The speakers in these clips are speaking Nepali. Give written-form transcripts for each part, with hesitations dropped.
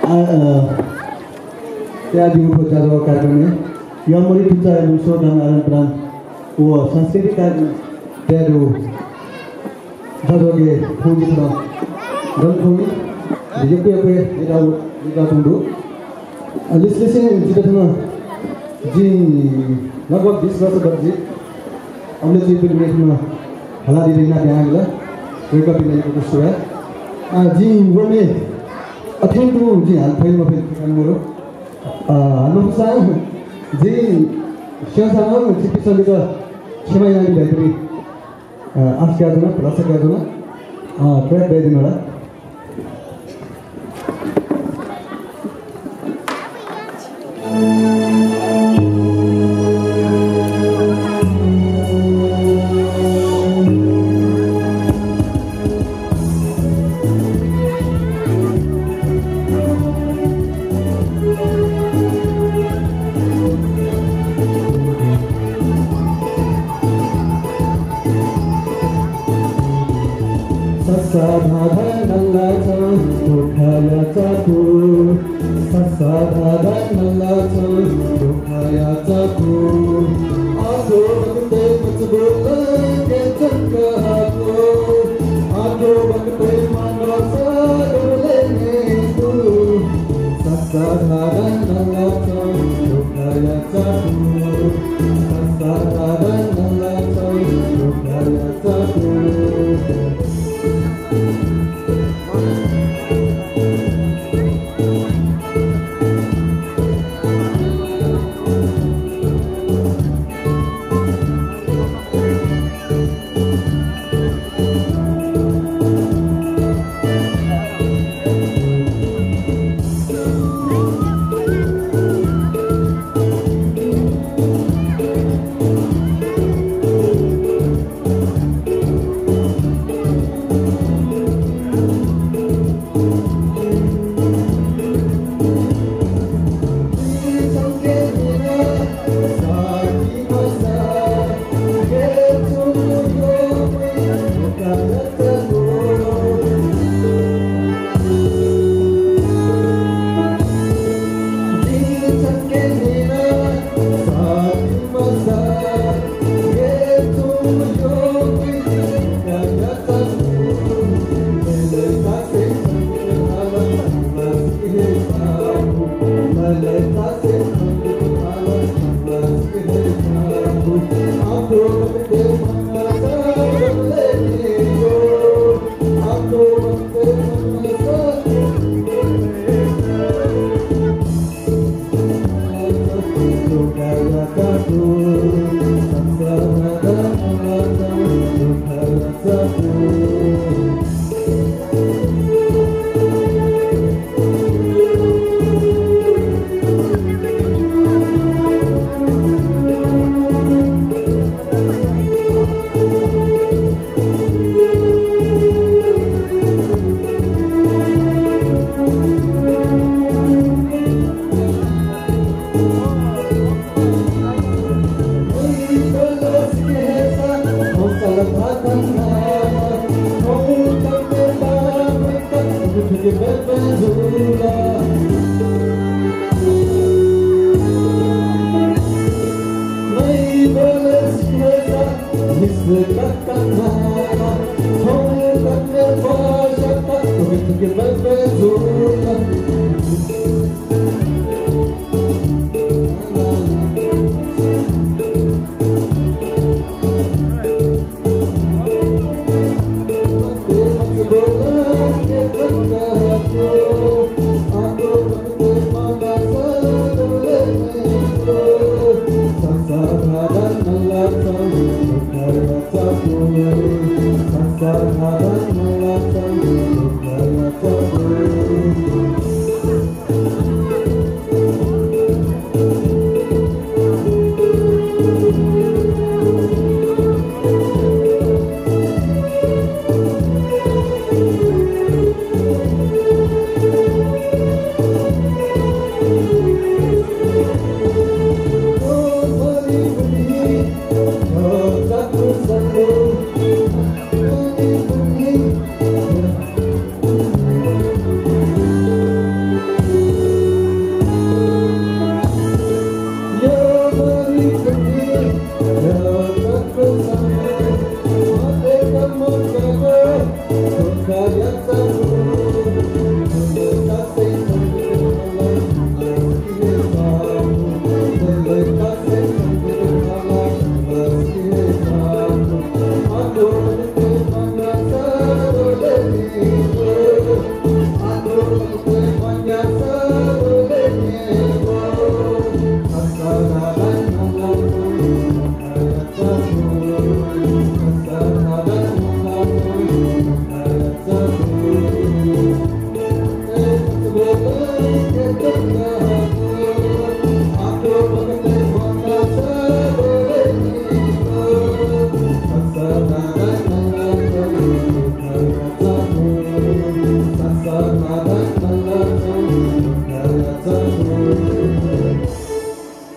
त्या दिनको जागो कार्यक्रम यमरी तुचा लुसो दानारन प्राण वो सांस्कृतिक कार्यक्रम तेरो जागोगे फूजी थरा गलखोमी जेपे पे इरा तुंडू लिस्लिसे जितना जी लगभग 20 वर्ष बच्चे हमने जी पे में हला दी ना त्यागला कोही कपिले को सुया जी वो में अथेंटु जी हाल फाइल में फिर मेरो अनुसार जी शासन चिकित्सा का क्षमा यानी बेहतरी आज क्या दूना प्लस क्या दूना ट्रैक दे देना Thank you.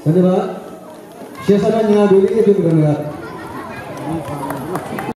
धन्यवाद। शेषाराम यहाँ डोली के धन्यवाद।